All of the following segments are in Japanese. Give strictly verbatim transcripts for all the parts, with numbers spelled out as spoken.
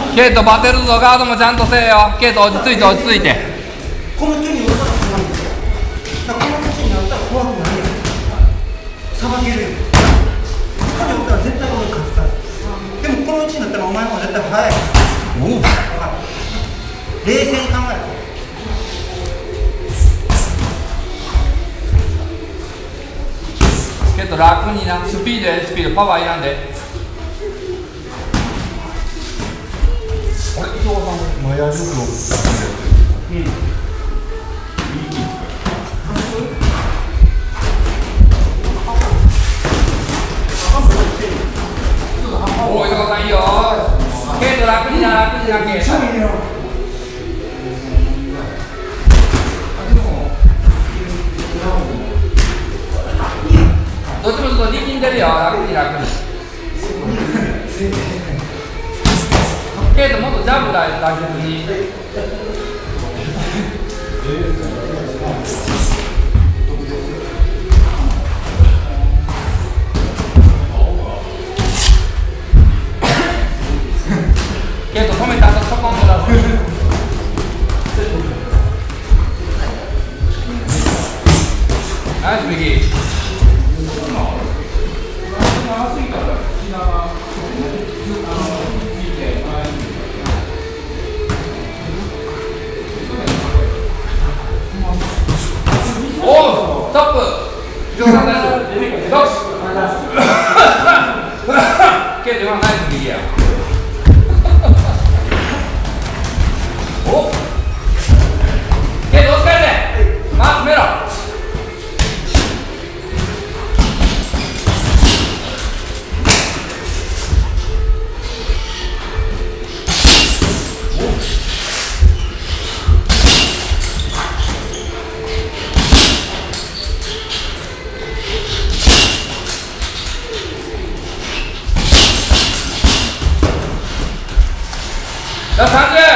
ケイトバテるぞ、ガードもちゃんとせえよ。ケイト落ち着いて落ち着いて。 この距離におったら怖いんですよ。だからこの距離になったら怖くないやん。さばけるよ。ここにおったら絶対俺勝つから。でもこの位置になったらお前も絶対速い。おお。冷静に考えて。 けど楽にな、スピードやスピード、パワーいらんで。あれ、伊藤さん、マヤルの。うん。おお、伊藤さんいいよ。ケイト楽にな、楽にな、ケイト。どっちもちょっと力んでるよ、楽に楽に。ケイトもっとジャンプ大大切に。ケイト止めた後そこも出す。ナイス右。おお、ストップ。上手ナイス。よし。ケイト今ナイス右や。お。ケイトお疲れで。まあ、止めろ。さんじゅう。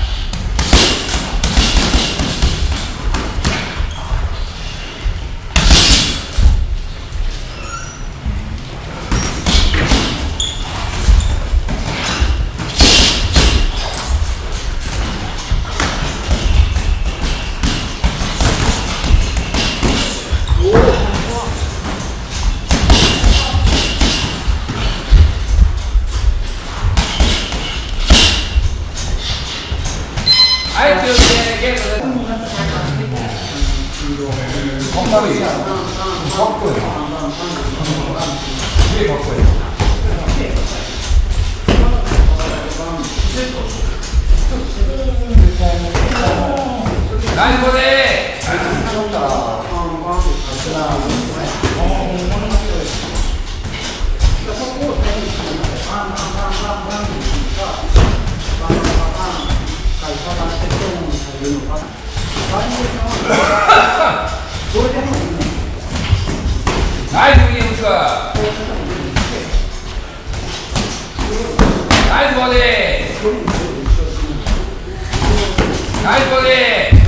はい、中継ゲームです。かっこいい。かっこいい。すげえかっこいい。ナイスボディ。ナイス右打つ。ナイスボディ。ナイスボディ。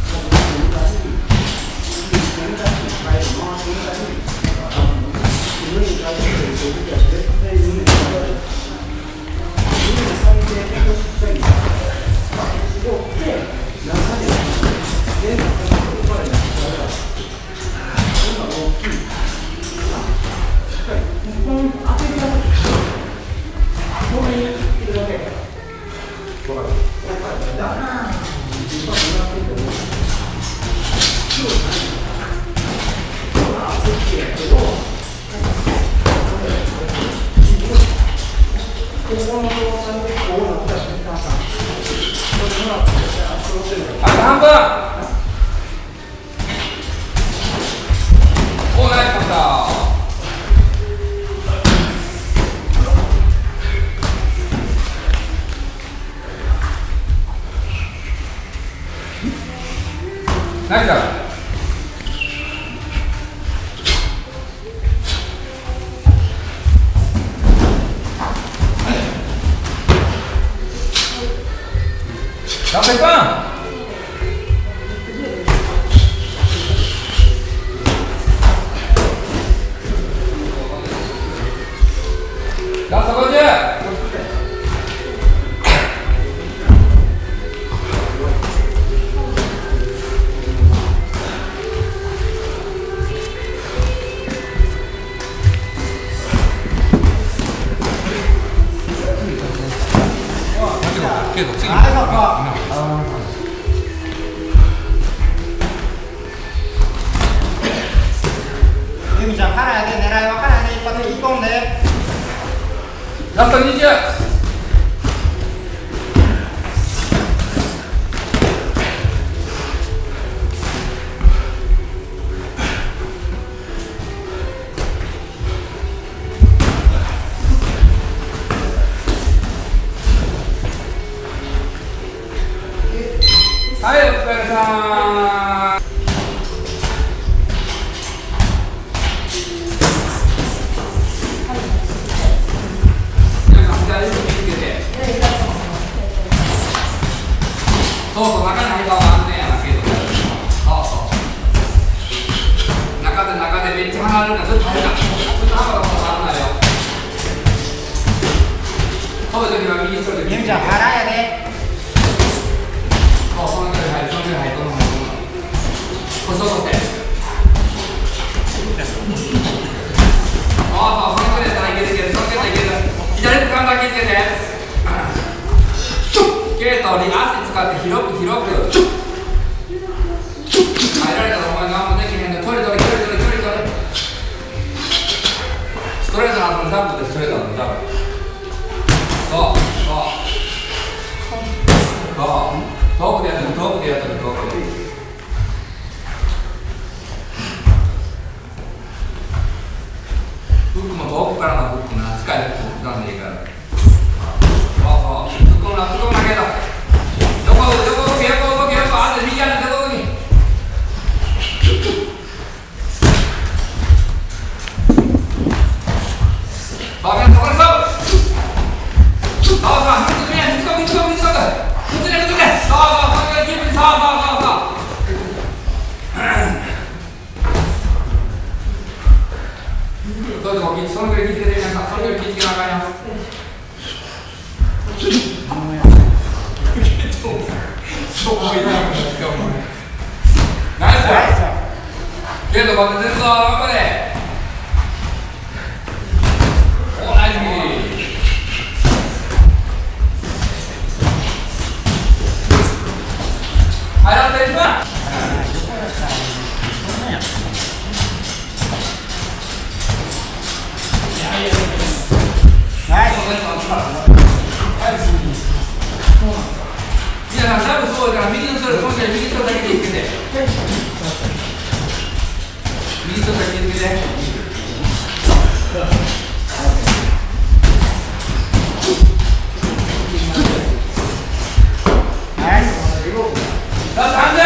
あと半分。おー、ナイスカッター。ナイスだ。ラストいっぷん。ラストごじゅう。 けど次あそこゆみちゃん腹やで、狙いは腹やで、一発引き込んでラストにじゅう。はい、お疲れさん。そうそう、中に入った方が安全やなけど。そうそう。中で中でめっちゃ離れるからずっと入るから。ずっと離れたことあるなよ。飛ぶときは右それで。 ゆみちゃん腹やで。 そう、その距離入る、その距離入る、どんどん入る。これそうそうせ。そうそう、その距離やったらいけるいける、その距離いける。左手間だけつけて。ゲートに足使って広く広く入られたらお前何もできへんの。取り取り取り取り取り取り。ストレートの後のジャンプでストレートのジャンプ。そうそうそう遠くでやってる遠くでやってる遠くで。フックも遠くからのフックな近いフックなんでいいから。そうそう突っ込むな突っ込むなけど横横動け横動け横あと右足横動きバカンそこでそうそうそう水見や水こ水こ水こ水で水でそうそうそれがキープにそうそうそうそうそうそうそのぐらい気付けてみなさいそのぐらい気付けなあかんよそう思いながらナイスゲートバッテンぞ頑張れおナイスミーはいラストいちばん皆さん、多分そうだから右の人で、今回右の人だけでいってて右の人だけでいっててはいラストさんじゅ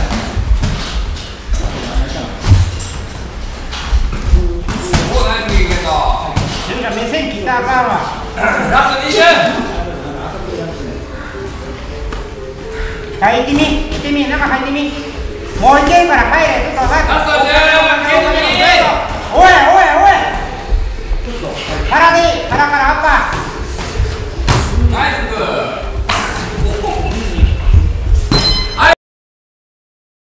うおナイス右ゲットゆみちゃん目線切ったらあかんわラストにじゅう入ってみ、行ってみ、中入ってみ。もういけるから入れ、ちょっと早く。ラストじゅう。